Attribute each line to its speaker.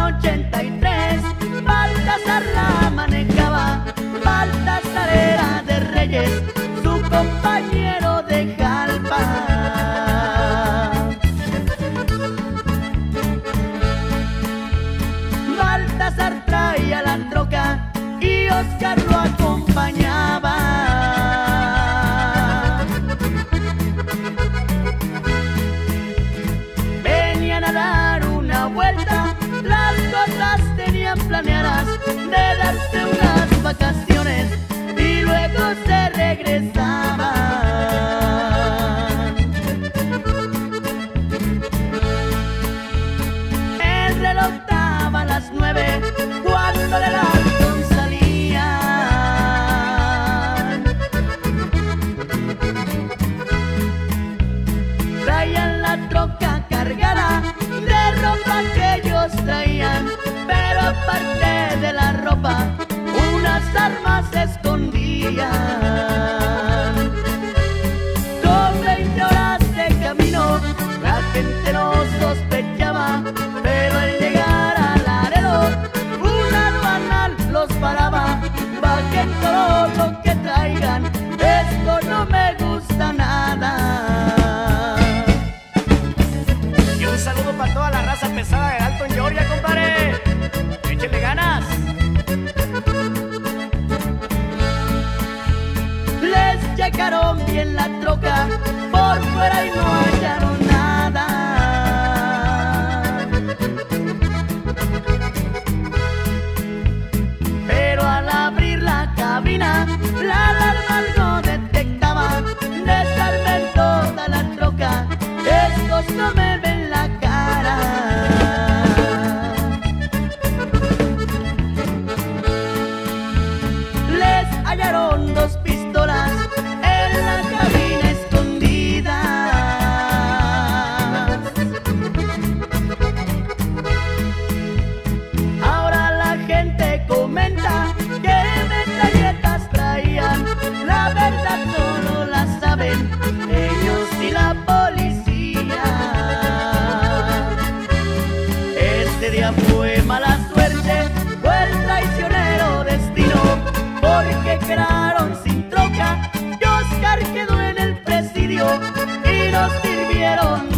Speaker 1: 83, Baltasar la manejaba. Baltasar era de Reyes, su compañero de Jalpa. Baltasar traía la troca y Oscar lo acompañaba. Venían a dar una vuelta, las cosas tenían planeadas de darse unas vacaciones y luego se regresaban. El reloj daba las 9 cuando del Alton salían. Traían la troca cargada de ropa que ellos traían, pero aparte de la ropa, unas armas se escondían. Con 20 horas de camino, la gente no sospechaba, pero al llegar a Laredo, una aduana los paraba. Bajen todo lo que traigan, esto no me gusta nada.
Speaker 2: Y un saludo para toda la raza pesada de Alton, Georgia, compadre. Échenle ganas.
Speaker 1: Les checaron bien la troca por fuera y no hallaron nada. Pero al abrir la cabina, la alarma algo detectaba. Desarmen toda la troca, estos no me ven la cara. Les hallaron 2 pistolas en la cabina escondidas. Ahora la gente comenta que metralletas traían. La verdad solo la saben ellos y la policía. Este día fue mala suerte, fue el traicionero destino, porque quedaron sin troca y Oscar quedó en el presidio y nos sirvieron